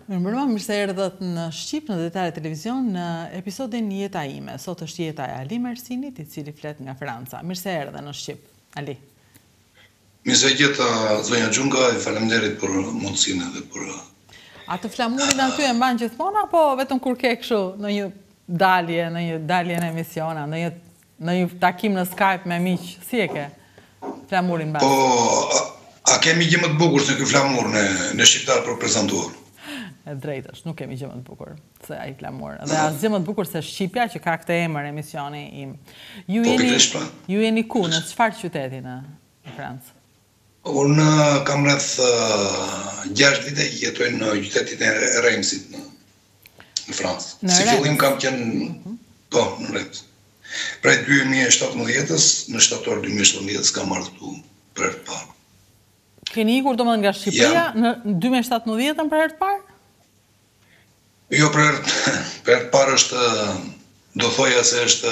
Mirëmbrëma, mirë se erdhët në Shqip, në Detale Televizion, në episodin Jeta ime. Sot është jeta e Ali Mersinit, I cili flet nga Franca. Mirë se erdhe në Shqip, Ali. Mirë se gjeta zonja Gjunga, i faleminderit për mundësinë dhe për... A të flamurin aty e mban gjithmonë, apo vetëm kur ke kështu në një dalje në emisiona, në një takim në Skype me miq, si e ke flamurin mban? Po, a kemi gjë më të bukur se ky flamur në shqiptar për prezantuar? E drejtë është, nuk kemi gjë më të bukur se ai flamur. Dhe asgjë më të bukur se Shqipja që ka këtë emër emisioni im. Ju jeni ku, në çfarë qyteti në Francë? Unë kam rreth 6 vite që jetoj në qytetin e Reimsit në Francë. Si fillim kam qenë po, në Reims. Prej 2017-ës, në shtator 2017-ës kam ardhur këtu për herë të parë. Keni ikur domethënë nga Shqipëria në 2017-ën për herë të parë? Jo, për herë të parë është, do thoja se është,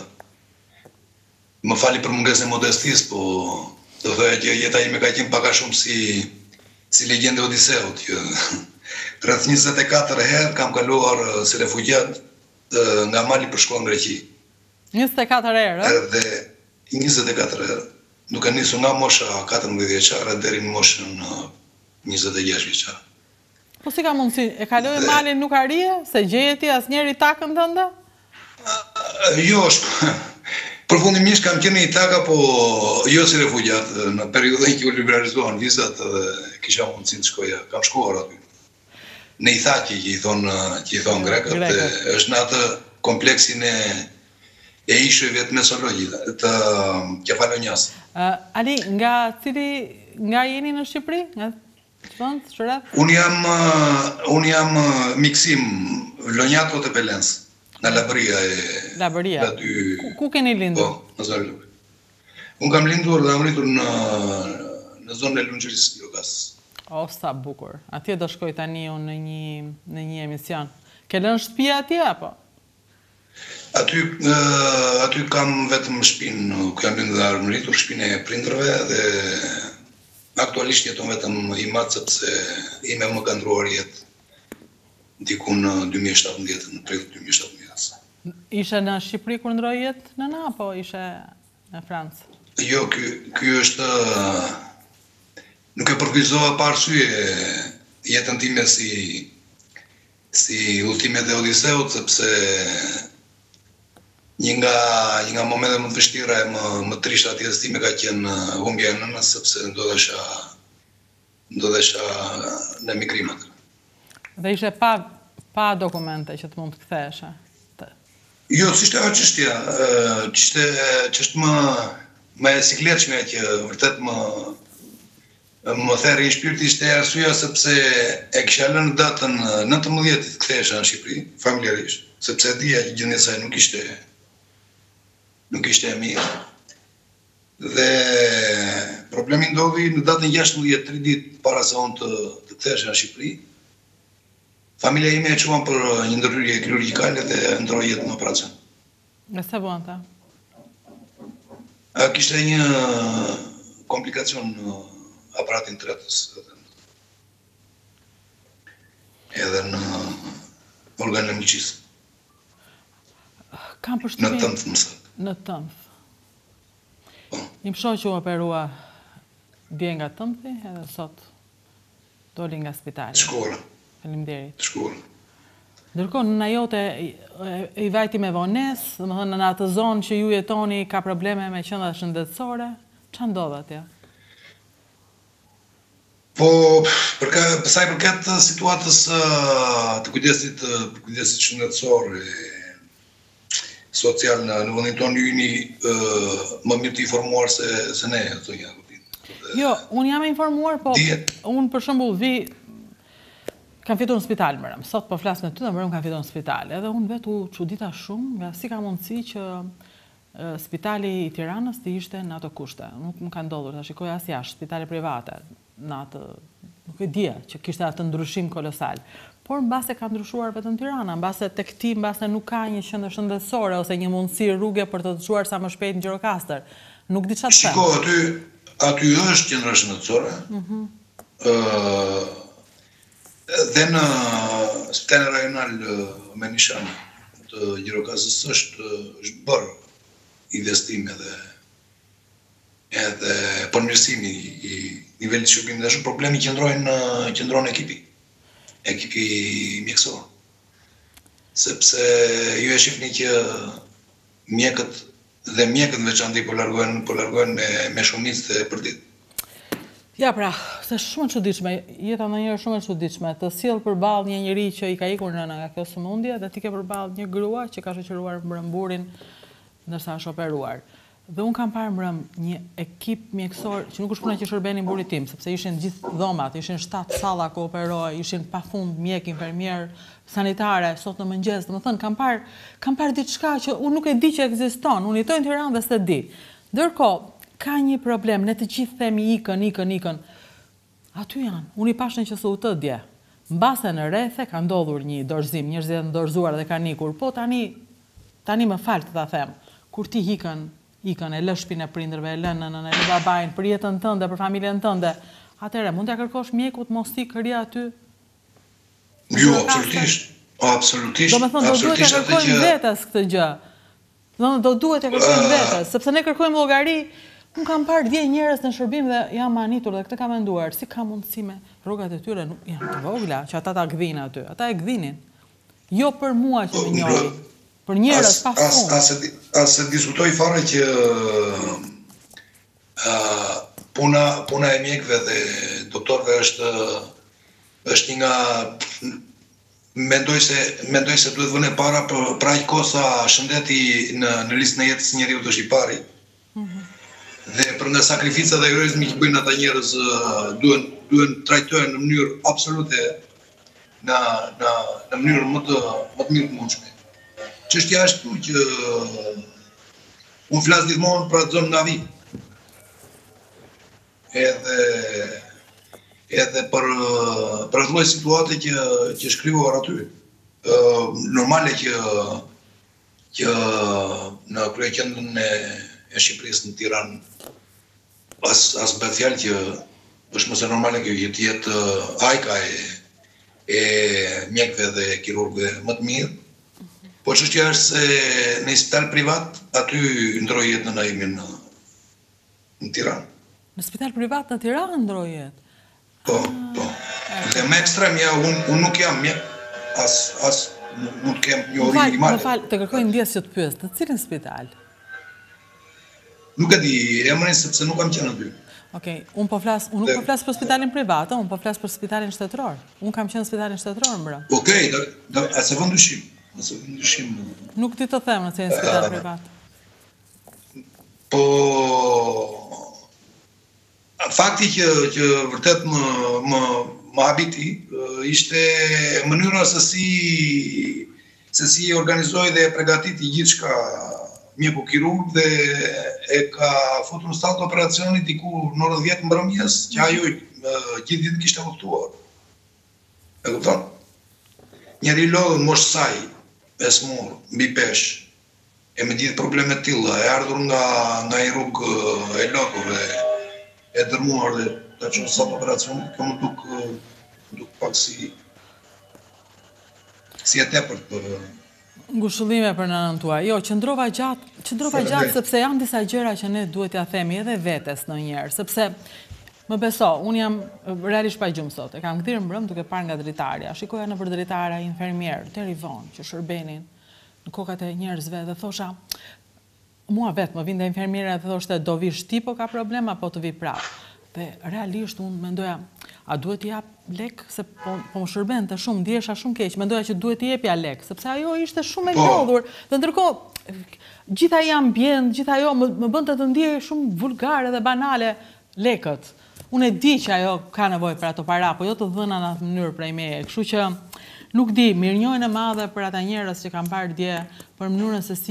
më fali për mungesën e modestisë, po do thoja që jeta ime ka qenë pak a shumë si legjenda e Odiseut, që rreth 24 herë kam kaluar si refugjat nga Mali për shkuar në Greqi. 24 herë? Edhe 24 herë. Duke nisur nga mosha 14 vjeçare deri në moshën 26 vjeçare. Po si ka mundësi? E kaloi Malin nuk arrie? Se gjeje ti asnjëri takën tënde? Jo, përfundimisht kam qenë në Itaka, po jo si refugjat, në periudhën që u liberalizuan vizat dhe kisha mundësinë të shkoja. Kam shkuar aty. Në Ithaki, që i thon grekët, është në atë kompleksin e ishujve të mesologjit, të Kefalonias. Ali, nga jeni në Shqipëri? Nga vend, Shërat? Unë jam miksim Lonjato të Pelens, në Labëria. Labëria? Ku keni lindur? Po, në zonë Labëria. Unë kam lindur dhe am rritur në zonën e Lungjërisë Jogas. O, sa bukur. Atje do shkoj tani unë në një emision. Ke lënë shtëpia atje, apo? Aty kam vetëm shtëpinë, ku jam lindur dhe am rritur, shtëpinë e prindërve dhe aktualisht jeton vetëm i madh sepse ime më ka ndruar jetë diku në 2017, në prill 2017. Ishe në Shqipëri kur ndroi jetë nëna, apo ishe në Francë? Jo, ky është nuk e përgjigjova pa arsye jetën time si udhëtimet e Odiseut, sepse një nga momentet më të vështira e më trishta të jetës time ka qenë humbja e nënës, sepse ndodhesha në emigrim atë. Dhe ishe pa dokumente që të mund të ktheheshe? Jo, s'ishte ajo çështja, ç'është më e sikletshme që vërtet më therri i shpirti ishte arsyeja sepse e kisha lënë datën 19 të kthehesha në Shqipëri, familjarisht, sepse dija që gjendja e saj nuk ishte e mirë. Dhe problemi ndodhi në datën 16, 3 ditë para se unë të kthehesha në Shqipëri. Familja ime e çuan për një ndërhyrje kirurgjikale dhe ndroi jetën në operacion. Nga sa buan ta? Kishte një komplikacion në aparatin tretës edhe në organin e miqësisë. Kam përshtypjen në tëmth më saktë. Në tëmth. Një shoq që u operua dje nga tëmthi edhe sot doli nga spitali. Shkora. Faleminderit. Shkora. Ndërkohë nëna jote i vajti me vonesë, domethënë në atë zonë që ju jetoni ka probleme me qendra shëndetësore, ç'a ndodh atje? Po, sa i përket situatës të kujdesit shëndetësor social në vendin tonë, ju jeni më mirë të informuar se ne, zonja Rubin. Jo, unë jam e informuar, po unë për shembull kam fituar në spital më ram. Sot po flas me ty, më kam fituar në spital. Edhe unë vetë u çudita shumë, nga si ka mundësi që spitali i Tiranës të ishte në ato kushte. Nuk më ka ndodhur ta shikoj as jashtë spitale private në atë, nuk e dija që kishte atë ndryshim kolosal. Por mbase ka ndryshuar vetëm Tirana, mbase tek ti mbase nuk ka një qendër shëndetësore ose një mundësi rrugë për të çuar sa më shpejt në Gjirokastër. Nuk di çfarë të them. Shiko, aty është qendra shëndetësore. Dhe në Spitalin Rajonal Menishan të Gjirokastës është bërë investime edhe përmirësimi i nivelit të shërbimit. Dhe shumë problemi qëndron ekipi mjekësor. Sepse ju e shihni që mjekët në veçantë po largohen me shumicë të përdit. Ja pra, se shumë e çuditshme, jeta ndonjëherë shumë e çuditshme, të sjell përballë një njeri që i ka ikur nëna nga kjo sëmundje dhe ti ke përballë një grua që ka shoqëruar mbrëmburin ndërsa është operuar. Dhe unë kam parë mbrëm një ekip mjekësor që nuk është puna që shërbenin burit tim, sepse ishin gjithë dhomat, ishin 7 salla ku operoi, ishin pafund mjek, infermier, sanitare, sot në mëngjes, domethënë kam parë diçka që unë nuk e di që ekziston, unë jetoj në Tiranë dhe s'e di. Ndërkohë, ka një problem, ne të gjithë themi ikën. Aty janë, unë i pashën që u të dje. Mbase në rrethe ka ndodhur një dorëzim, njerëzit janë dorëzuar dhe kanë ikur, po tani më fal të ta them. Kur ti ikën, e lë shtëpinë e prindërve, e lë nënën, e lë babain për jetën tënde, për familjen tënde. Atëherë, mund t'ia kërkosh mjekut mos i kërja aty? Jo, absolutisht. Domethënë do duhet t'ia kërkojmë vetes këtë gjë. Do duhet t'ia kërkojmë vetes, sepse ne kërkojmë llogari. Unë kam parë 10 njerëz në shërbim dhe jam manitur dhe këtë kam menduar, si ka mundësi me rrogat e tyre janë të vogla që ata ta gdhinë aty. Ata e gdhinin. Jo për mua që më njohin, për njerëz pa fund. As se diskutoj fare që puna e mjekëve dhe doktorëve është një nga mendoj se duhet vënë para për aq kohë sa shëndeti në listën e jetës së njeriu është i pari. Dhe për nga sakrificat dhe heroizmi që bëjnë ata njerëz duhen trajtohen në mënyrë absolute në mënyrë më të mirë të mundshme. Çështja është që unë flas gjithmonë për atë zonë navi. Edhe për atë lloj situate që shkruar aty. Normale që në kryeqendrën e Shqipërisë në Tiranë as bëhet fjalë që është mëse normale kjo jetë ajka e mjekëve dhe kirurgëve më të mirë. Po çështja është se në një spital privat aty ndroi jetë nëna ime në Tiranë. Në spital privat në Tiranë ndroi jetë? Po. Dhe me ekstrem unë nuk jam mjek, as nuk kem një origjinë male. Më fal, të kërkoj ndjes që të pyes, të cilin spital? Nuk e di emrin sepse nuk kam qenë aty. Okej, unë nuk po flas për spitalin privat, unë po flas për spitalin shtetëror. Unë kam qenë në spitalin shtetëror mbra. Okej, a se vën dyshim. Nuk ti të them nëse në spital privat. Po fakti që vërtet më habiti ishte mënyra se si organizoi dhe përgatiti gjithçka mjeku kirurg dhe e ka futur në sallë të operacionit diku në orën 10 mbrëmjes, që ajo gjithë ditën kishte udhëtuar. E kupton? Njëri lodhën moshë saj, 5 muaj, mbi peshë, e me gjithë problemet tilla, e ardhur nga një rrugë e lodhur e dërmuar dhe ta çon sallë të operacionit, kjo më duk pak si e tepërt për ngushëllime për nënën tuaj. Jo, qëndrova gjatë sepse janë disa gjëra që ne duhet t'ia themi edhe vetes ndonjëherë, sepse më beso, unë jam realisht pa gjumë sot. E kam kthyer mbrëm duke parë nga dritarja. Shikoja nëpër dritare infermier, deri vonë që shërbenin në kokat e njerëzve dhe thosha, mua vetë më vinte infermiera dhe thoshte do vish ti po ka problem apo të vi prapë. Dhe realisht unë mendoja, a duhet t'i jap lek se po më shërbente shumë, ndjesha shumë keq, mendoja që duhet t'i jepja lek, sepse ajo ishte shumë e lodhur. Dhe ndërkohë, gjitha i ambient, gjitha ajo më bënte të ndjej shumë vulgare dhe banale lekët. Unë e di që ajo ka nevojë për ato para, po jo të dhëna në atë mënyrë prej meje. Kështu që nuk di, mirënjohjen e madhe për ata njerëz që kanë parë dje, për mënyrën se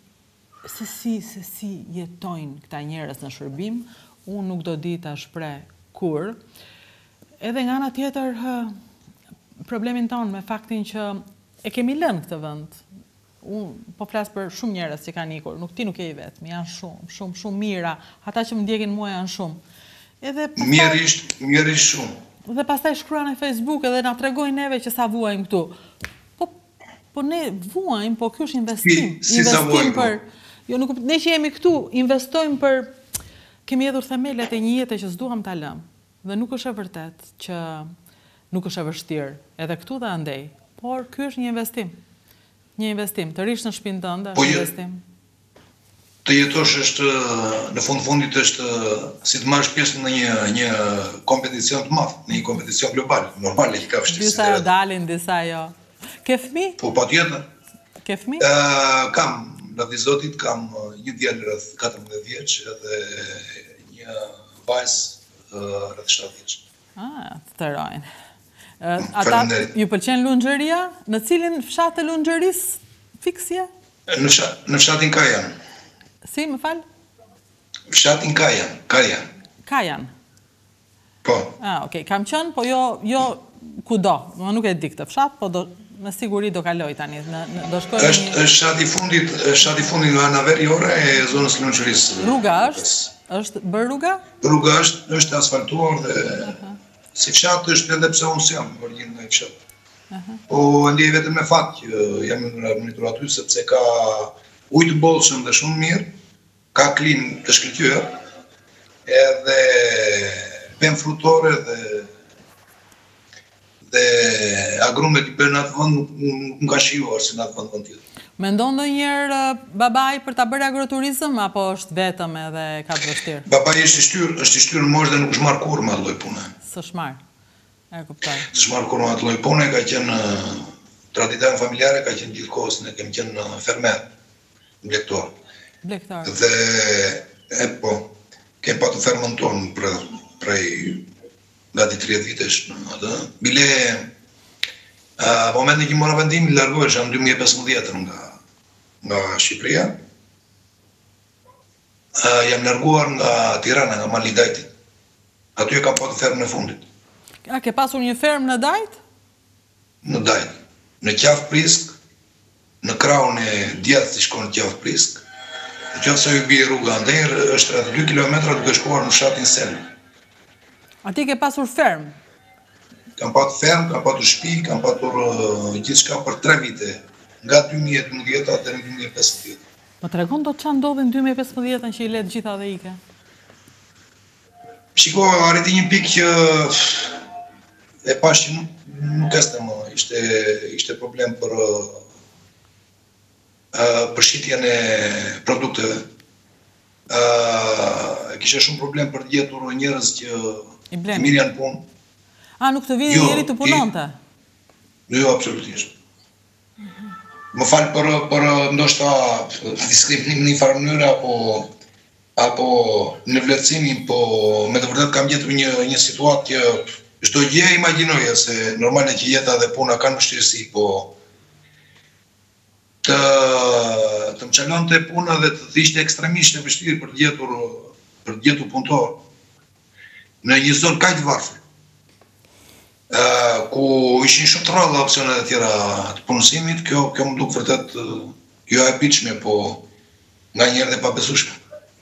si jetojnë këta njerëz në shërbim. Unë nuk do di ta shpreh kur. Edhe nga ana tjetër, problemin tonë me faktin që e kemi lënë këtë vend. Unë po flas për shumë njerëz që kanë ikur, ti nuk je i vetmi, janë shumë mira. Ata që më ndjekin mua janë shumë. Edhe mjerisht shumë. Dhe pastaj shkruan në Facebook edhe na tregojnë neve që sa vuajmë këtu. Po ne vuajmë, po ky është investim. Investim për... Jo, nuk, ne që jemi këtu, investojmë për... Kemi hedhur themelet e një jete që s'duam ta lëmë. Dhe nuk është e vërtet që nuk është e vështirë. Edhe këtu dhe andej. Por ky është një investim. Një investim. Të rish në shtëpinë tënde, është investim. Të jetosh është, në fundit është si të marrësh pjesë në një kompeticion të madh, në një kompeticion global. Normale që ka vështirësi. Disa dalin, disa jo. Ke fëmijë? Po patjetër. Ke fëmijë? Kam, lavdi Zotit, kam një djalë rreth 14 vjeç edhe një vajzë rreth 7 vjeç. Të të rojnë. Ata ju pëlqen lunxheria? Në cilin fshat të lunxherisë fiksje? Në fshatin Kajan. Si, më fal? Fshatin Kajan. Kajan? Po. Okej, kam qenë, po jo kudo. Nuk e di këtë fshat, po me siguri do kaloj tani. Është shati fundit nga ana veriore e zonës lunxherisë. Rruga është? Është bërë rruga? Rruga është asfaltuar dhe si fshat është edhe pse unë s'jam origjinë nga fshat. Po ndjej vetëm me fat që jam në aty sepse ka ujë të bollshëm dhe shumë mirë, ka klimë të shkëlqyer, edhe pemë frutore dhe agrumet i bërë në atë vënd nuk nga shijuar si në atë vënd tjetër. Mendon ndonjëherë babai për ta bërë agroturizëm apo është vetëm edhe ka të vështirë? Babai është i shtyr në moshë dhe nuk është marrë kurrë me atë lloj pune. S'është marrë. E kuptoj. S'është marrë kurrë me atë lloj pune, ka qenë traditën familjare, ka qenë gjithkohës ne kemi qenë fermer, blektor. Blektor. Dhe po, kemi patur fermën tonë prej gati 30 vitesh në atë. Bile momentin që mora vendim, largohesh në 2015 nga Shqipëria. Jam larguar nga Tirana, nga Mali Dajtit. Aty e kam patur fermën e fundit. A ke pasur një fermë në Dajt? Në Dajt. Në Qafë Prisk, në krahun e djathtë që shkon në Qafë Prisk. Nëse ju bie rruga ndër, është rreth 2 kilometra duke shkuar në fshatin Selm. Ati ke pasur fermë? Kam patur fermë, kam patur shtëpi, kam patur gjithçka për 3 vite, nga 2012 deri në 2015. Më tregon do çfarë ndodhi në 2015 që i let gjitha dhe ike? Shiko, arriti një pikë që e pash që nuk este më, ishte problem për shitjen e produkteve. Kishe shumë problem për të gjetur njerëz që të mirë janë punë. Nuk të vini njeri të punonte? Jo, absolutisht. Më falë për ndoshta diskriminacion në një farë mënyrë apo në vlerësimin, po me të vërtet kam gjetur një situatë që çdo gjë e imagjinoja se normale që jeta dhe puna kanë vështirësi, po të më çalonte puna dhe të ishte ekstremisht e vështirë për të gjetur punëtor në një zonë kaq të varfër, ku ishin shumë të rralla opsionet e tjera të punësimit. Kjo më duk vërtet jo e pitshme, po nganjëherë dhe pabesueshme.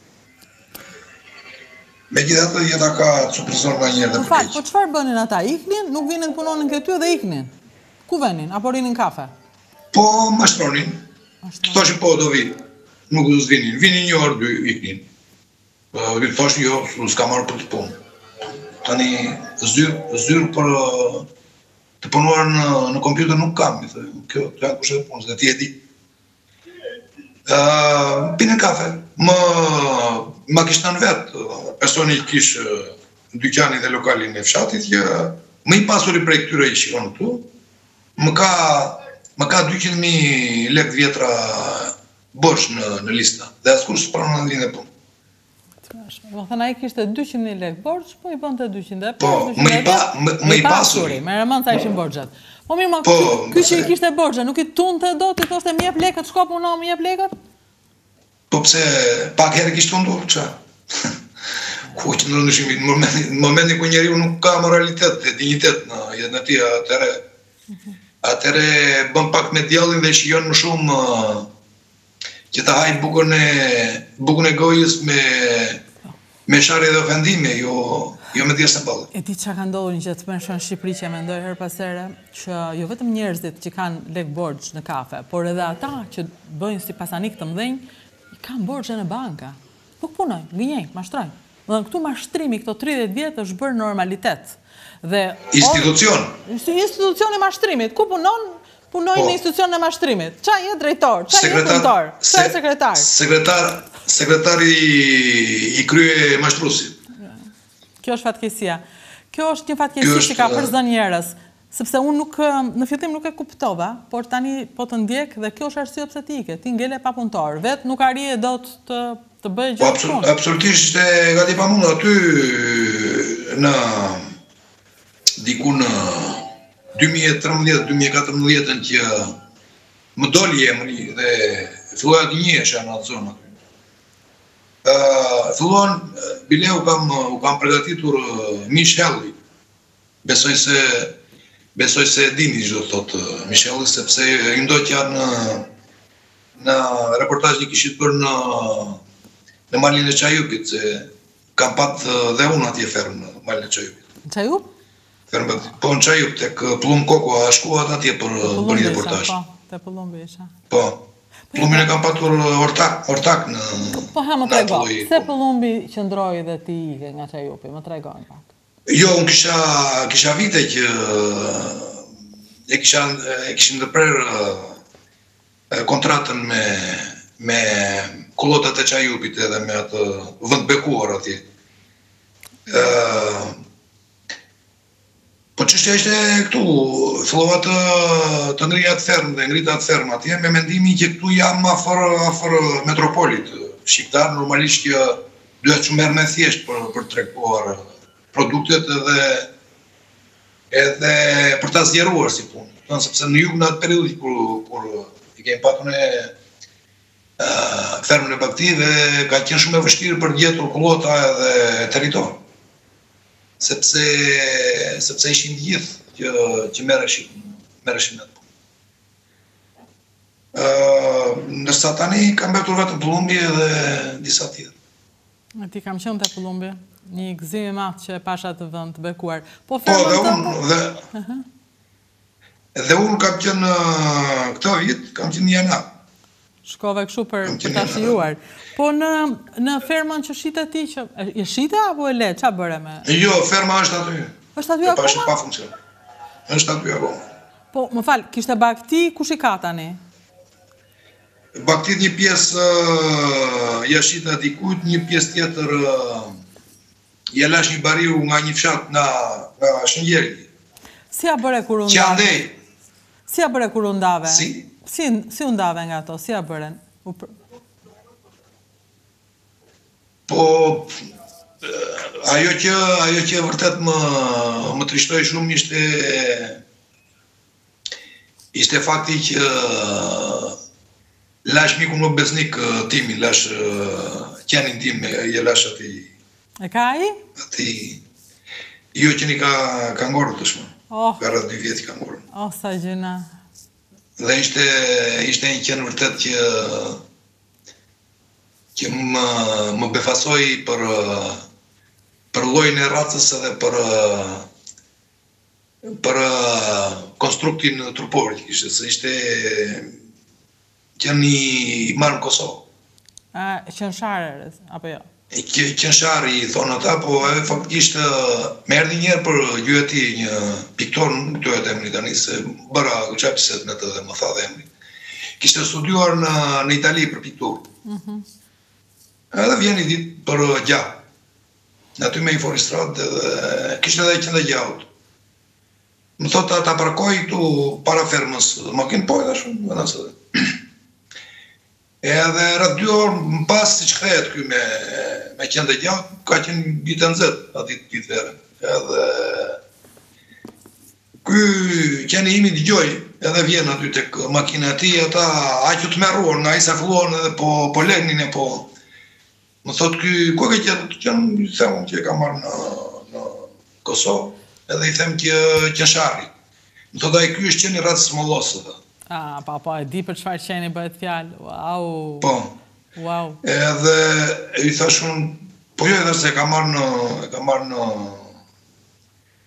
Megjithatë jeta ka surprizon nganjëherë dhe përkeq. Po çfarë bënin ata? Iknin, nuk vinin punonin këtu dhe iknin. Ku venin? Apo rinin kafe? Po mashtronin. Thoshin po do vi. Nuk do të vinin. Vinin një orë, 2 iknin. Thoshin jo, s'ka marrë për të punë. Tani zyrë për të punuar në kompjuter nuk kam, kjo të janë kushet punës dhe ti e di. Pinin kafe, ma kishtë në vetë, personi që kishë në dyqanin dhe lokalin e fshatit, që më i pasuri prej këtyre i shikon këtu, më ka 200.000 lek vjetra borsh në lista, dhe askur së pranë në linë e punë. Më thënë, a i kishte 200.000 lek borç, po i bënte 200. Po, më i pasuri. Me rëmën sa ishin borxhat. Po mirë, ma ky që i kishte borxha, nuk i tunte do, ti thoshte më jep lekët, shko punon, më jep lekët? Po pse, pak herë kishte tundur, qa? Ku që në ndryshimit, në momentin ku njeriu nuk ka moralitet dhe dignitet në jetën e tij, atëre bën pak me djallin dhe shijon më shumë që ta hajnë bukën e gojës me sharje dhe ofendime, jo jo me djesë në balë. E di që ka ndodhur një gjë të mërshën në Shqipëri që e mendoj her pas here, që jo vetëm njerëzit që kanë lek borxh në kafe, por edhe ata që bëjnë si pasanik të mëdhenj, kanë borxhe në banka. Nuk punojnë, gënjejnë, mashtrojnë. Dhe këtu mashtrimi këto 30 vjetë është bërë normalitet. Dhe institucioni mashtrimit, ku punon? Punojnë në institucion në mashtrimit. Qa je drejtor? Qa je punëtor? Qa je sekretar? Sekretari i krye mashtrusit. Kjo është fatkesia. Kjo është një fatkesi që ka përzën njerës. Sepse unë në fillim nuk e kuptova, por tani po të ndjek dhe kjo është arsye pse ti ike. Ti ngele pa punëtor. Vetë nuk arije do të bëjë gjë të punë. Absolutisht e gati pa mundë aty në diku në 2013-2014 që më doli emri dhe filloja të njihesha në atë zonë. Fillon, bile u kam përgatitur Michelli. Besoj se dini që do thotë Michelli, sepse i ndo që janë në reportaj që kishit për në Malin e Qajupit, se kam pat dhe unë atje fermë në Malin e Qajupit. Në Qajup? Po në Qajup, tek Plum Koko, a shkuat atje për një reportaj. Te Plumbi isha. Po, Plumbin e kam patur ortak në... Po ha më trego, se Plumbi qëndroj dhe ti ike nga Qajupi, më tregojnë pak. Jo, unë kisha vite që e kishim ndërprer kontratën me kullotat e Qajupit edhe me atë vënd bekuar atje. Po çështja ishte këtu, fillova të ngrija të fermë dhe ngrita të fermë atje, me mendimin që këtu jam afër metropolit. Shqiptar normalisht që duhet që merr më thjesht për treguar produktet edhe për ta zgjeruar si punë. Sepse në jug në atë periudhë kur i kemi patur në fermën e Bakti dhe ka qenë shumë e vështirë për gjetur kullota edhe territor. Sepse ishin gjithë që merreshin me atë punë. Ndërsa tani kam mbetur vetëm Plumbi dhe disa tjetër. Ti kam qenë te Plumbi, një gëzim i madh që e pasha të vend të bekuar. Po dhe unë kam qenë këtë vit, kam qenë një janar. Shkove kështu për ta shijuar. Po në fermën që shite ti, e shite apo e le? Qa bëre me? Jo, ferma është aty. Është aty akoma? Është pa funksion. Është aty akoma. Po, më falë, kishte bakti, kush i ka tani? Baktit një pjesë jashita dikujt, një pjesë tjetër jelash një bariu nga një fshat nga Shëngjeli. Si a bëre kur undave? Qandej. Si a bëre kur undave? Si? Si undave nga to? Si a bëren? Po, ajo që vërtet më trishtoi shumë ishte fakti që lash miku më besnik timi, lash qenin tim, je lash ati... E ka i? Ati... Jo që një ka ngorë të shmë. Ka rrët 2 vjetë ka ngorë. Sa gjëna. Dhe ishte një qenë vërtet që më befasoj për llojin e racës edhe për konstruktin trupor që kishte, se ishte qenë i marrë në Kosovë. Qënshare, apo jo? Qënshari, thonë ata, po e faktikisht me erdhi njerë për gjuhë ti një piktor, nuk duhet emri tani, se bëra qapiset në të dhe më tha dhe emri. Kishte studiuar në Itali për piktur. Edhe vjen i ditë për gjahë. Në aty me i foristrat dhe kishte edhe qëndë gjahut. Më thot ta parkoj këtu para fermës, makinë po edhe shumë, në nësë dhe. Edhe rrët 2 orë më pas si që kthejet këj me qëndë gjahut, ka qenë bitë në zetë ati të verë. Edhe këj qenë imi të gjoj, edhe vjen aty të makina ti, ata aqë të merruar nga i se filluar edhe po legnin e po. Më thot këj, ku e ke qenë, i themun që e ka marrë në Kosovë, edhe i them që Qënshari. Më thot a i këj është qenë i ratës Mollosë. Pa, e di për çfarë qeni bëhet fjalë. Wow. Po. Wow. Edhe i thashun, po jo edhe se e ka marrë në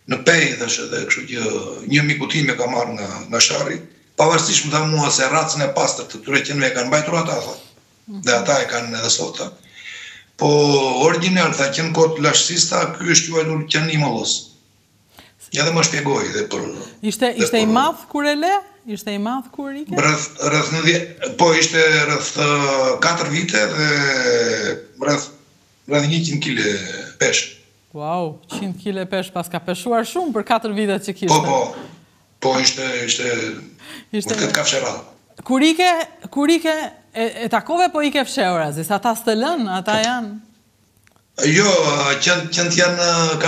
në pej dhe edhe kështu që një miku tim e ka marrë nga shari, pavarësisht më tha mua se racën e pastër të tyre qenve e kanë mbajtur ata, tha. Dhe ata e kanë edhe sot, tha. Po original, tha, qenë kot lashësista, ky është quajtur qenë i mollos. Ja dhe më shpjegoj dhe për... Ishte i madh kur e le? Ishte i madh kur ike? Po ishte rreth 4 vite dhe rreth 100 kg pesh. Wow, 100 kg pesh, pas ka peshuar shumë për 4 vitet që kishte. Po ishte vërtet kafshëra. Kur ike e takove po ike fshehura, zis, ata s'të lën, ata janë... Jo, qënt janë,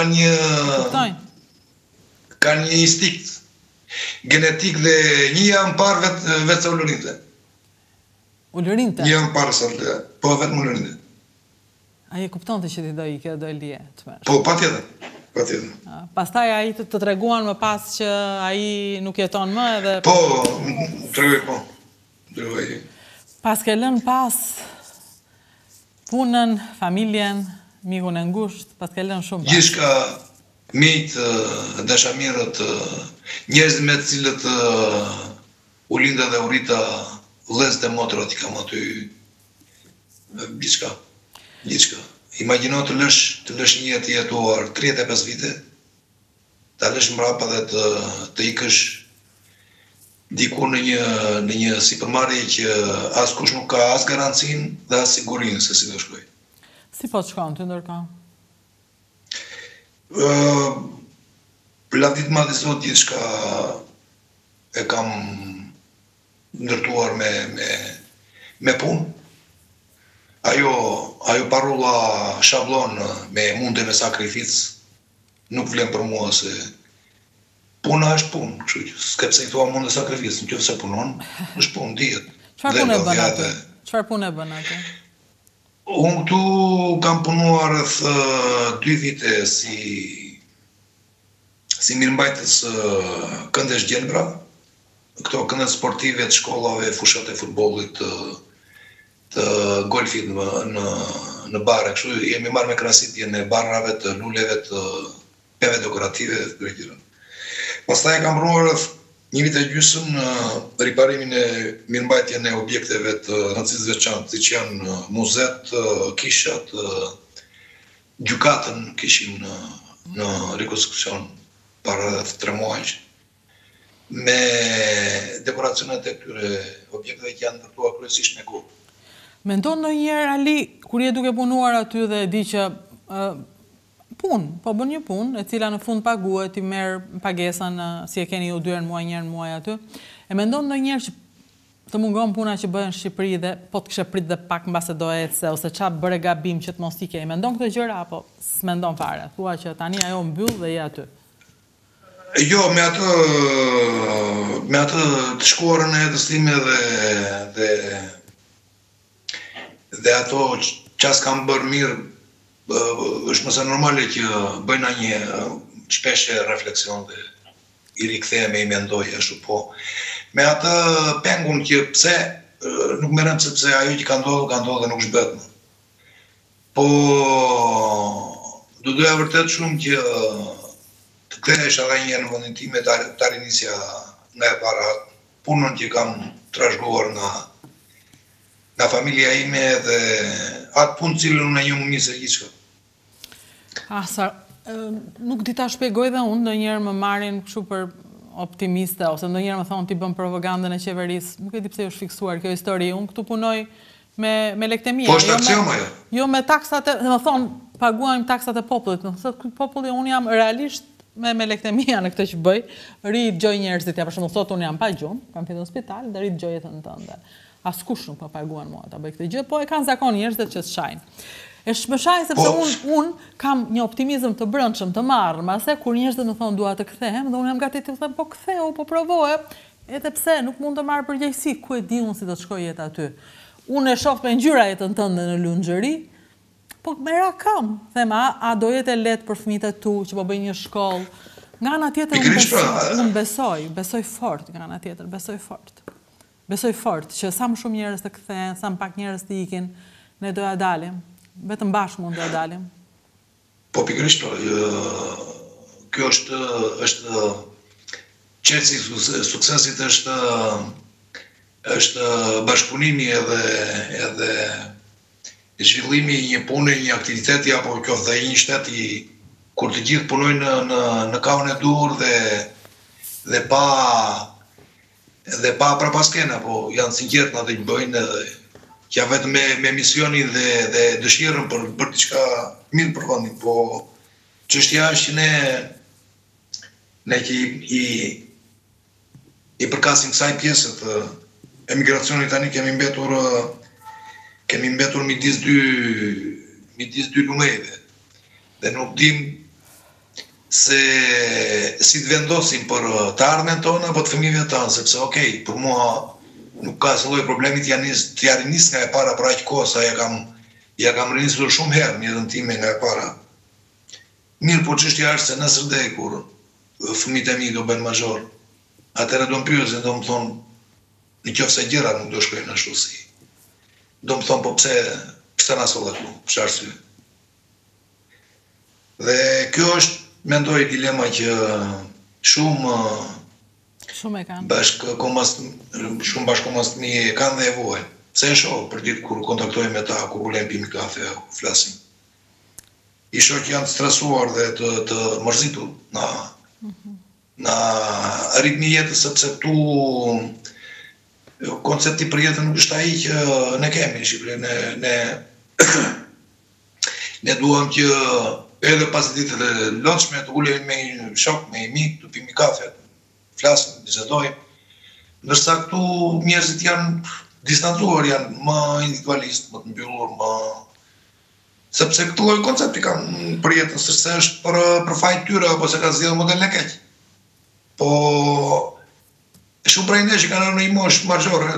kanë një instinkt genetik dhe një janë parë vetë se ullërinte. Ullërinte? Një janë parë se ullërinte, po vetë më ullërinte. A je kupton të që ti do ike, do lije të mërë? Po, pa tjetër. Pastaj a i të treguan më pas që a i nuk jeton më edhe... Po, tregoj. Pas ke lën pas punën, familjen, mikun e ngusht, pas ke lën shumë pas. Gjithçka mitë, dashamirët, njerëzit me të cilët u linda dhe u rrita vëllezërit e motrat i kam aty gjithçka. Imagjino të lësh një jetë jetuar 35 vite, ta lësh mbrapa dhe të ikësh diku në një sipërmarrje që askush nuk ka as garancinë dhe as sigurinë se si do shkoj. Si po të shkon ty ndërkohë? Lavdit madh i Zotit gjithçka e kam ndërtuar me punë. Ajo parolla shablon me munde me sakrificë nuk vlen për mua se puna është punë, kështu që s'ke pse i thua munde sakrificë, nëse punon, është punë, dihet. Çfarë punë e bën atë? Unë këtu kam punuar rreth 2 vite si mirëmbajtës këndesh gjelbra, këto këndet sportive të shkollave, fushat e futbollit, të golfit në bare, kështu jemi marrë me krahasitjen e barrave, të luleve, të peve dekorative dhe të tjera. Pastaj kam punuar rreth 1 vit e gjysmë në riparimin e mirëmbajtjen e objekteve të rëndësisë veçantë, siç janë muzet, kishat, gjykatën kishim në rekonstruksion para 3 muajsh, me dekoracionet e këtyre objekteve që janë ndërtuar kryesisht me gojë. Mendon ndonjëherë Ali, kur je duke punuar aty dhe e di që bën një punë, e cila në fund paguhet, ti merr pagesën, si e keni ju dy herë në muaj aty, e mendon ndonjëherë që të mungon puna që bëhen në Shqipëri dhe po të kishe prit dhe pak mbase do ecse, ose çfarë bëre gabim që të mos i ke, mendon këto gjëra apo s'mendon fare? Thua që tani ajo mbyll dhe je aty. Jo, me atë të shkuarën e jetës time dhe ato ças kam bërë mirë, është mëse normale që bëjna një shpeshe refleksion dhe i rikthehemi i mendoj ashtu, po me atë pengun që pse nuk merrem sepse ajo që ka ndodhur dhe nuk zhbet më. Po do doja vërtet shumë që të kthehesh edhe një herë në vendin tim ta rinisja nga e para punën që kam trashëguar nga familja ime dhe atë punë cilën unë e njoh më mirë se gjithçka. Nuk di ta shpjegoj dhe unë, ndonjëherë më marrin kështu për optimiste, ose ndonjëherë më thonë ti bën propagandën e qeverisë. Nuk e di pse është fiksuar kjo histori. Unë këtu punoj me lektemia. Po është aksion ajo? Jo me taksat e, më thonë, paguajmë taksat e popullit. Thotë populli, unë jam realisht me lektemia në këtë që bëj, ri gjoj njerëzit, për shembull thotë unë jam pa gjumë, kam fitur në spital dhe ri gjoj jetën tënde. Askush nuk po paguan mua ta bëj këtë gjë, po e kanë zakon njerëzit që s'shajnë. E shmëshaj sepse unë kam një optimizëm të brendshëm të marrë, mase kur njerëzit më thonë dua të kthehem, dhe unë jam gati të them po ktheu, po provoje, edhe pse nuk mund të marr përgjegjësi, ku e di unë si do të shkoj jeta aty. Unë e shoh me ngjyra jetën tënde në Lundxhëri, po mera kam, them a do jetë lehtë për fëmijët e tu që po bëjnë një shkollë. Nga ana tjetër unë besoj fort, nga ana tjetër besoj fort. Besoj fort që sa më shumë njerëz të kthehen, sa më pak njerëz të ikin, ne doja dalim. Vetëm bashkë mund të dalim. Po pikërisht, kjo është qelësi i suksesit është bashkëpunimi edhe zhvillimi i një pune, një aktiviteti apo kjo dhe një shteti kur të gjithë punojnë në kavën e dur dhe pa prapaskena, po janë sinqert në atë që bëjnë që vetëm me misionin dhe dëshirën për bërë diçka mirë për vendin, po çështja është që ne që i përkasim kësaj pjesë të emigracionit tani kemi mbetur midis dy lumejve dhe nuk dim se si të vendosim për të ardhmen tonë apo të fëmijëve tanë, sepse okej, për mua nuk ka asnjë lloj problemi të rinis nga e para për aq kohë sa ja kam rinisur shumë herë në jetën time nga e para. Mirë, po çështja është se nëse dhe kur fëmijët e mi do bëjnë mazhor, atëherë do më pyesin, do më thonë, nëse gjërat nuk do shkojnë ashtu si. Do më thonë, po pse na solla këtu, për çfarë arsye? Dhe kjo është, mendoj, dilema që shumë e kanë. Bashkomasmi e kanë dhe e vojnë. Se e shoh për ditë kur kontaktojmë me ta, kur ulem pimi kafe, flasim. I shoh që janë të stresuar dhe të mërzitur na ritmi i jetës, sepse tu koncepti për jetën nuk është ai që ne kemi në Shqipëri. Ne duam që edhe pas ditëve të lodhshme të ulemi me një shok, me një mik, të pimi kafe, flasim, bisedojmë. Ndërsa këtu njerëzit janë distancuar, janë më individualist, më të mbyllur, sepse këtu lloj koncepti kanë për jetën, sërse është për fajt tyre apo se ka zgjedhur modelin e keq. Po shumë prej nesh që kanë në një moshë majore,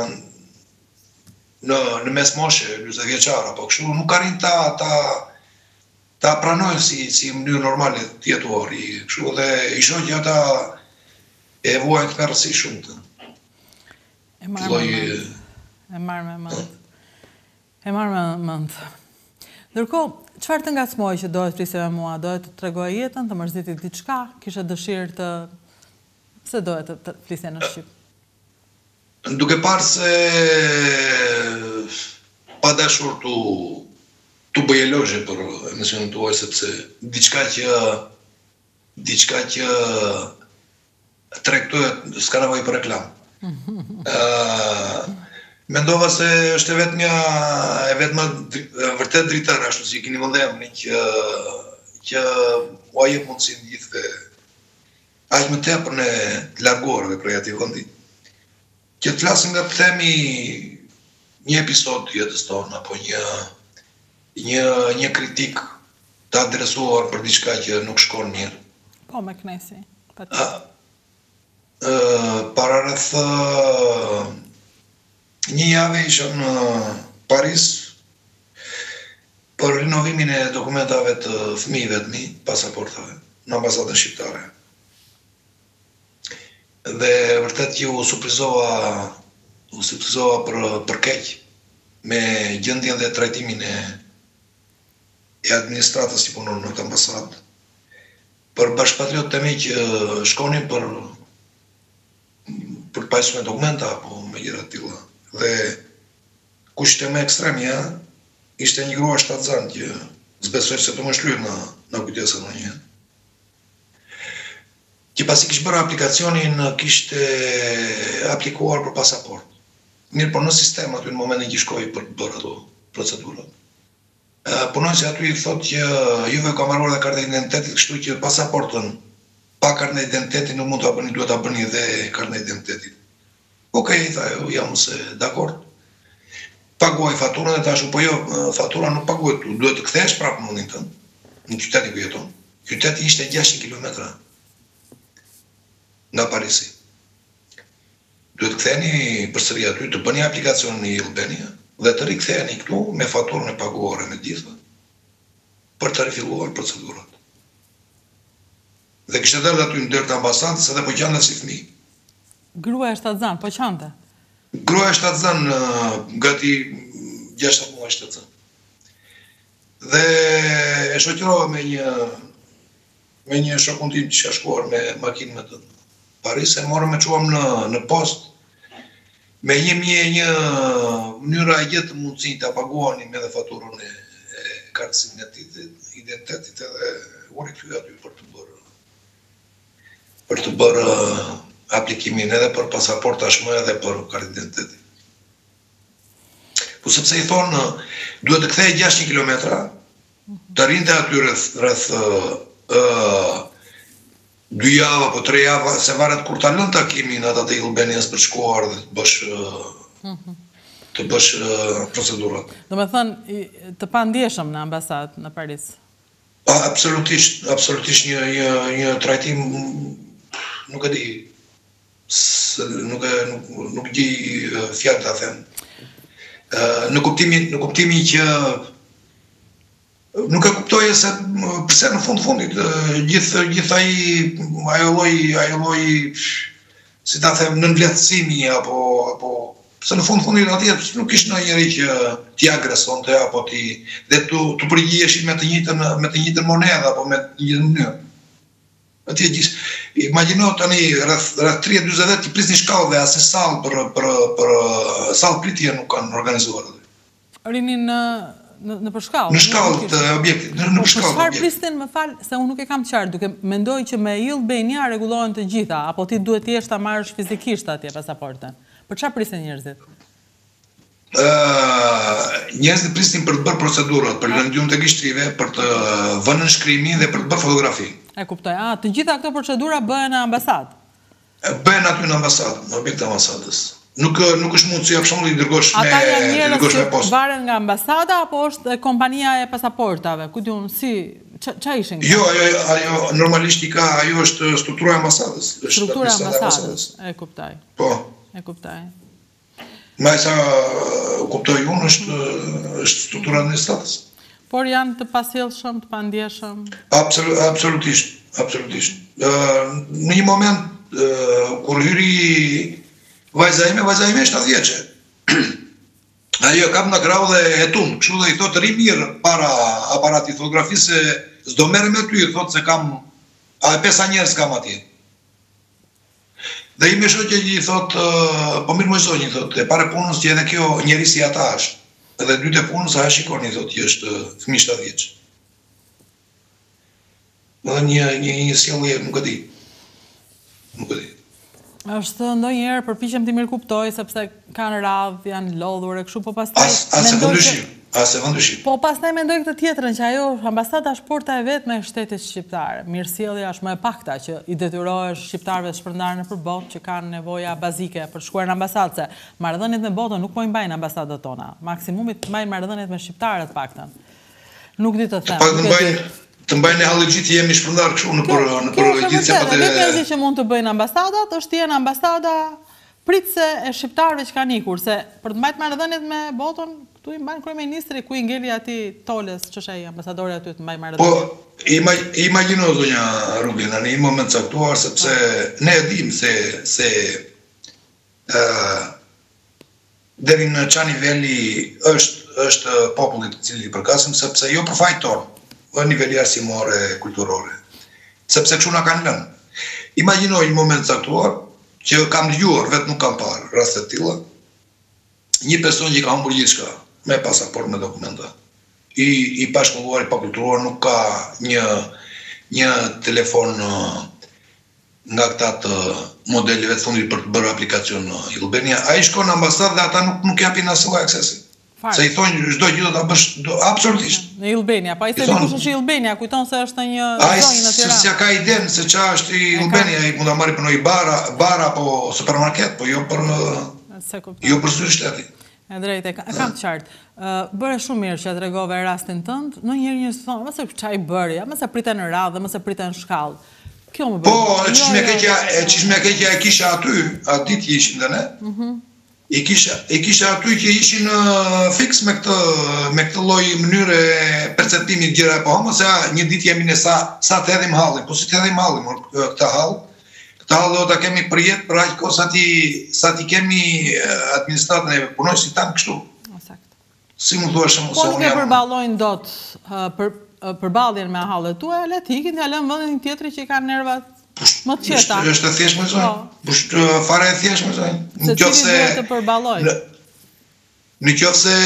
në mes moshe, 40 vjeçar, apo kështu nuk arrin ta pranojnë si mënyrë normale të jetuar, kështu dhe i shoh që ata e vuajnë të merrësi shumë të. E marrë me mend. Ndërkohë, çfarë të ngacmoj që dohet flisje me mua? Dohet të tregoj jetën, të mërziti diçka, kishe dëshirë se dohet të flisje në Shqip? Duke parë se pa dashur tu bëj elozhe për emisionin tuaj, sepse diçka që tregtohet s'ka nevojë për reklam. Mendova se është e vetma vërtet dritare, ashtu si keni vënë emrin që u jep mundësinë gjithëve aq më tepër në të larguarve prej atij vendi, që të flasim nga të themi një episod të jetës tonë, apo një kritik të adresuar për diçka që nuk shkon mirë. Po, me kënaqësi. Para rreth një jave isha në Paris për rinovimin e dokumentave të fëmijëve të mi, pasaportave, në ambasadën shqiptare. Dhe vërtet që u surprizova për keq me gjendjen dhe trajtimin e administratës që punon në të ambasadë, për bashkëpatriotët e mi që shkonin për pajisur me dokumenta apo me gjëra të tilla. Dhe kushte më ekstremja ishte një grua shtatzan që s'besoj se do më shlyet në kujtesa në një. Që pasi kishte bërë aplikacionin, kishte aplikuar për pasaport. Mirë, por në sistem aty në momentin që shkoi për të bërë ato procedurat. Punonjësi aty i thotë që juve ka marruar dhe kartën e identitetit, kështu që pasaportën pa kartën e identitetit nuk mund ta bëni, duhet ta bëni dhe kartën e identitetit. Okej, tha, jam se dakord. Paguaj faturën dhe tashu, po jo, fatura nuk paguhet tu, duhet të kthesh prapë mundin tënd, në qytetin ku jeton. Qyteti ishte 600 kilometra nga Parisi. Duhet të ktheheni përsëri aty, të bëni aplikacionin në Albania dhe të riktheheni këtu me faturën e paguar me gjithë për të rifilluar procedurat. Dhe kishte dhënë aty në derë të ambasadës edhe po qante si fëmijë. Grua e shtatzan, po qante? Grua e shtatzan gati 6 muaj shtatzan. Dhe e shoqërova me me një shokun tim që ka shkuar me makinë me të Paris, e morëm e quam në post, me një mënyra jetë mundësi të paguanim edhe faturën e kartës identitetit edhe unë i kthyer aty për të bërë aplikimin edhe për pasaport tashmë edhe për kartë identiteti. Po sepse i thonë, duhet të kthej 600 kilometra, të rinte aty rreth 2 javë apo 3 javë, se varet kur ta lën takimin ata të Albanias për të shkuar dhe të bësh procedurat. Do me thënë, të pandjeshëm në ambasadë në Paris? Absolutisht një trajtim, nuk e di, nuk di fjalë ta them. Në kuptimin që nuk e kuptoje se pse në fundit gjithë ajo lloj si ta them nënvlerësimi apo se në fundit atje nuk ishte ndonjë njeri që t'i agresonte apo dhe tu përgjigjeshin me të njëjtën monedhë apo me të njëjtën mënyrë. Atje imagjino tani rreth 30-40 ti prisnin shkallë dhe asnjë sallë për sallë pritje nuk kanë organizuar aty. Rinin në përshkallë? Në shkallë të objektit, në përshkallë të Çfarë objektit. prisnin, më fal, se unë nuk e kam qartë, duke mendoj që me Albania rregullohen të gjitha, apo ti duhet thjesht ta marrësh fizikisht atje pasaportën. Për çfarë prisnin njerëzit? Njerëzit prisnin për të bërë procedurat, për lëndjum të gishtrive, për të vënë nënshkrimin dhe për të bërë fotografi. E kuptoj. Të gjitha këto procedura bëhen në ambasadë? Bëhen aty në ambasadë, në objekt të ambasadës. Nuk është mundësi për shembull i dërgosh me Ata janë njerëz që postë. varen nga ambasada apo është kompania e pasaportave? Ku diun si ç'a ishin? Jo, ajo normalisht ajo është struktura e ambasadës. Struktura e ambasadës. E kuptoj. Po. E kuptoj. Ma sa kuptoj unë është struktura e administratës. Por janë të pasjellshëm, të pandjeshëm? Absolutisht. Në një moment kur hyri vajza ime është 7 vjeçe. Ajo kap në krau dhe hetun, kështu dhe i thotë ri mirë para aparatit fotografisë se s'do merrem me ty, i thotë se kam 5 njerëz kam atje. Dhe ime shoqja i thotë, po mirë më zonjë, i thotë, e pare punës që edhe kjo njeri si ata është. Edhe dytë e punës a shikoni, thotë, që është fëmijë 7 vjeç. Dhe një sjellje nuk e di. Është ndonjëherë përpiqem të mirë kuptoj sepse kanë radhë, janë lodhur e kështu, po pastaj As e vëndyshim. Po pastaj mendoj këtë tjetrën që ajo ambasada është porta e vetme e shtetit shqiptar. Mirësjellja është më e pakta që i detyrohesh shqiptarëve të shpërndarën nëpër botë që kanë nevoja bazike për shkuar në ambasadë, se marrëdhëniet me botën nuk po i mbajnë ambasadat tona. Maksimumi të mbajnë marrëdhëniet me shqiptarët paktën. Nuk di të them. Të mbajnë e halëgjit jemi shpërndarë kështu në për gjithë sepat e... Vetëm që mund të bëjnë ambasadat është të jenë ambasada pritse e shqiptarëve që kanë ikur, se për të mbajtë marrëdhëniet me botën, këtu i mbajnë kryeministri ku i ngeli ati Toles, që shej ambasadori aty të mbajnë marrëdhëniet. Po, imagjino zonja Rubina në një moment caktuar, sepse ne e dim se deri në çfarë niveli është populli të cilit i përkasim, sepse jo për fajt tonë, në nivelli arsimore, kulturore. Sepse kështu na kanë lënë. Imagjinoj një moment caktuar, që kam dëgjuar, vetë nuk kam parë raste të tilla, një person që ka humbur gjithçka, me pasaport, me dokumenta, i pashkolluar, i pakulturuar, nuk ka një telefon nga këta të modeleve të fundit për të bërë aplikacion në Albania. Ai shkon në ambasadë dhe ata nuk japin asnjë aksesi. Se i thonë çdo gjë do ta bësh absolutisht. Në Albania, pa i se dikush është i Albania, kujton se është një zonjë në Tiranë. Ai s'ka ka idenë se ç'a është i Albania, ai mund ta marrë për një bar apo supermarket, po jo për zyrë shteti. E drejtë, kam të qartë. Bëre shumë mirë që tregove rastin tënd, ndonjëherë njerëz thonë, mos e çaj bëri, mos e priten në radhë, mos e priten në shkallë. Kjo më bën. Po, ç'ishme keqja e kisha aty, atë ditë që ishim dhe ne. I kisha aty që ishin fix me këtë lloj mënyre perceptimit gjëra po homo se një ditë jemi ne sa të hedhim hallin, po si të hedhim hallin këtë hall do ta kemi për jetë për aq kohë sa ti kemi administratën e punojësit tan kështu. Saktë. Si më thua shumë se unë nuk e përballojnë dot për përballjen me hallet tuaja, le të ikin, t'ja lënë vendin tjetri që i kanë nervat më të qeta. Është e thjeshtë me zonjë. Është fare e thjeshtë me zonjë. Se cili duhet të përballojë. Në qoftë se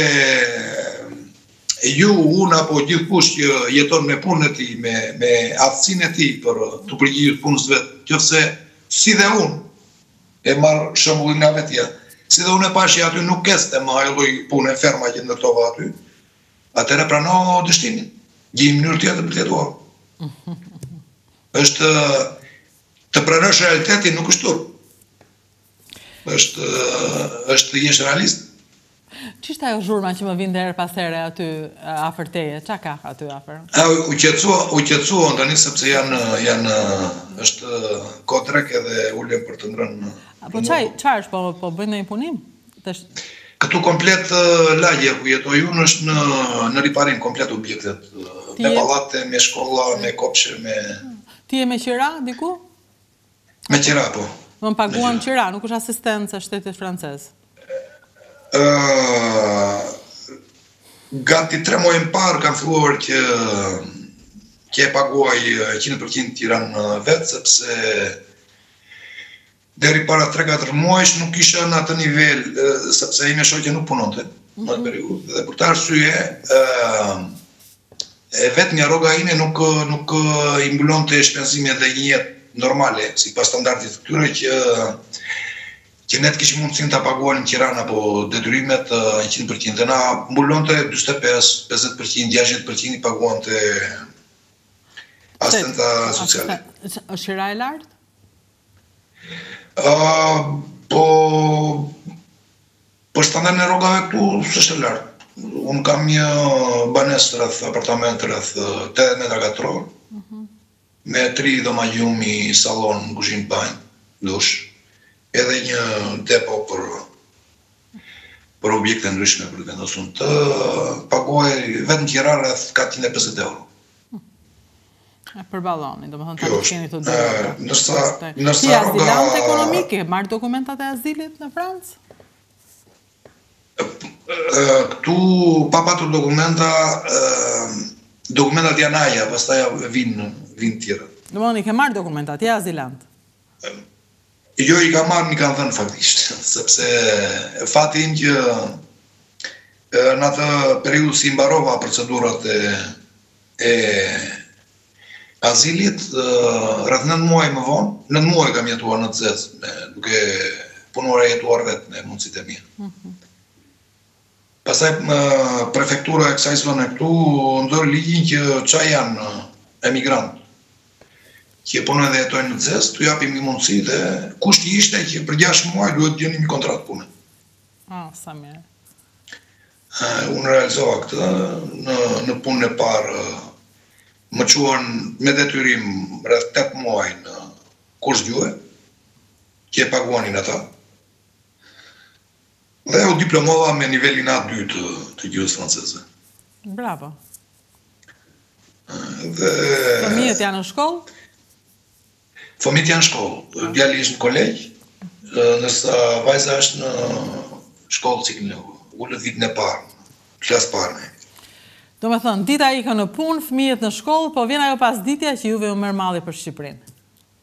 ju, unë apo gjithkush që jeton me punën e tij, me aftësinë e tij për të përgjigjur punës vet, nëse si dhe unë e marr shembullin nga vetja, si dhe unë e pash që aty nuk keste më ajo lloj pune ferma që ndërtova aty, atëherë prano dështimin. Gjej mënyrë tjetër për të jetuar. Është të pranosh realitetin nuk është turp. Është jesh realist. Ç'është ajo zhurma që më vjen her pas here aty afër teje? Ç'a ka aty afër? U qetësuan tani sepse janë është kohë trek edhe ulem për të ngrënë. Po çfarë po bëjnë ndonjë punim? Këtu komplet lagje ku jetoj unë është në riparim komplet objektet. Me pallate, me shkolla, me kopshe, me... Ti je me qira diku? Me qira, po. Më paguan qira, nuk është asistencë e shtetit francez. Gati 3 muaj më parë kam filluar që e paguaj 100% Tiranë vetë, sepse deri para 3-4 muajsh nuk isha në atë nivel, sepse ime shoqja nuk punonte në atë periudhë. Dhe për të arsye, vetë nga rroga ime nuk i mbulonte shpenzimet dhe një jetë normale, sipas standardit të këtyre që ne të kishim mundësinë ta paguanim Tiranë apo detyrimet 100%. Dhe na mbulonte 45, 50%, 60% i paguante asistenta sociale. Është qira e lartë? Po për standardin e rrogave këtu s'është e lartë. Unë kam një banesë rreth apartament rreth 80 metra katror, me 3 dhoma gjumi, sallon, kuzhinë, banjë, dush. Edhe një depo për objekte ndryshme për të vendosur. Të paguaj vetëm qira rreth 450 euro. Përballoni, domethënë ta keni të drejtë. Ndërsa ti azilant ekonomik, e marr dokumentat e azilit në Francë? Këtu pa patur dokumentat janë aja, pastaj vinë tjera. Domethënë i ke marr dokumentat, je azilant. Jo, i ka marrë, mi kanë thënë faktisht, sepse fatin që në atë periudhë si mbarova procedurat e azilit, rreth 9 muaj më vonë, 9 muaj kam jetuar në të zezë, duke punuar e jetuar vetë me mundësitë e mia. Pastaj prefektura e kësaj zone këtu ndor ligjin që çfarë janë emigrantë që punojnë dhe jetojnë në zezë, tu japim një mundësi dhe kushti ishte që për 6 muaj duhet të jeni një kontratë pune. Sa mirë. Unë realizova këtë në punën e parë, më quan me detyrim rreth 8 muaj në kurs gjuhë, që e paguanin ata. Dhe u diplomova me nivelin A2 të gjuhës franceze. Bravo. Fëmijët janë në shkollë? Fëmijët janë në shkollë. Djali është në kolegj, ndërsa vajza është në shkollë ciklin e ulët vitin e parë, klasë parë. Do me thënë, dita ikën në punë, fëmijët në shkollë, po vjen ajo pas ditja që juve u merr malli për Shqipërinë.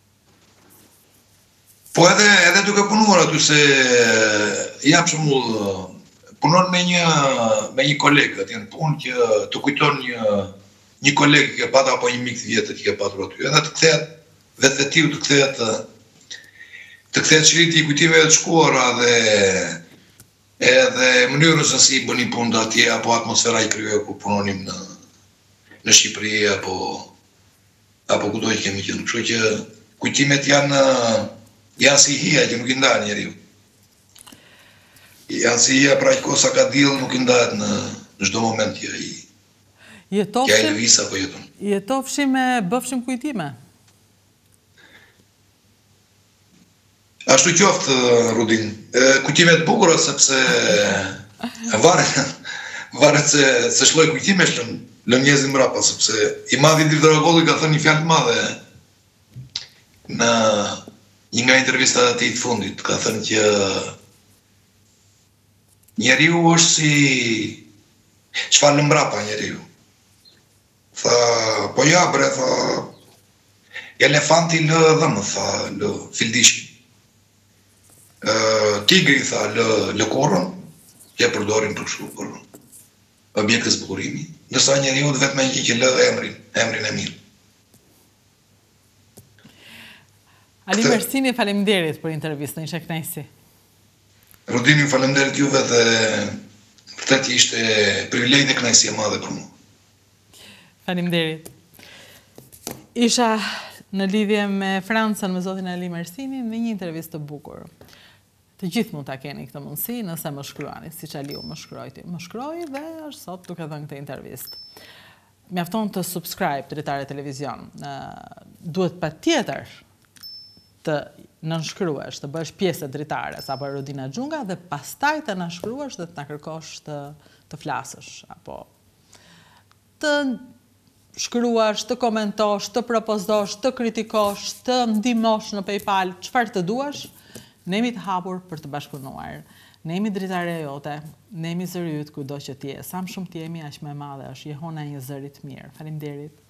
Po edhe duke punuar aty se jap shembull punon me një koleg aty në punë që të kujton një koleg që pata apo një mik të vjetër që ke patur aty. Edhe të kthehet vetë të kthehet shiriti i kujtimeve të shkuara dhe edhe mënyrës se si bënin punë atje apo atmosfera i kryej ku punonim në Shqipëri apo kudo që kemi qenë. Kështu që kujtimet janë si hija që nuk i ndahet njeriu. Janë si hija pra që kosa ka diell nuk i ndahet në çdo moment që ai lëviz apo jeton. Jetofshim me bëfshim kujtime. Ashtu qoftë, Rudin. Kujtimet bukura sepse varet se ç'lloj kujtimesh lëm njerëzit mbrapa, sepse i madhi Didrogolli ka thënë një fjalë të madhe në një nga intervistat e tij të fundit, ka thënë që njeriu është si çfarë lëm mbrapa njeriu. Tha, po ja bre, tha, elefanti lë dhëmë, tha, lë fildishi. Tigri, tha, lë korën, që e përdorin për kështu, për objekte zbukurimi, ndërsa njeriu vetëm ai që lë emrin e mirë. Ali Mersini, faleminderit për intervistën, ishe kënaqësi. Rodini, faleminderit juve dhe vërtet ishte privilegj dhe kënaqësi e madhe për mua. Faleminderit. Isha në lidhje me Francën me zotin Ali Mersini në një intervistë të bukur. Të gjithë mund ta keni këtë mundësi nëse më shkruani, siç Aliu më shkroi. Më shkroi dhe është sot duke dhënë këtë intervistë. Mjafton të subscribe Dritare Televizion. Duhet patjetër të nënshkruash, të bësh pjesë e Dritares apo Rodina Xhunga dhe pastaj të na shkruash dhe të na kërkosh të flasësh apo të shkruash, të komentosh, të propozosh, të kritikosh, të ndihmosh në PayPal, çfarë të duash. Ne jemi të hapur për të bashkëpunuar. Ne jemi dritareja jote, ne jemi zëri yt kudo që ti je. Sa më shumë ti jemi, aq më e madhe është jehona e një zëri të mirë. Faleminderit.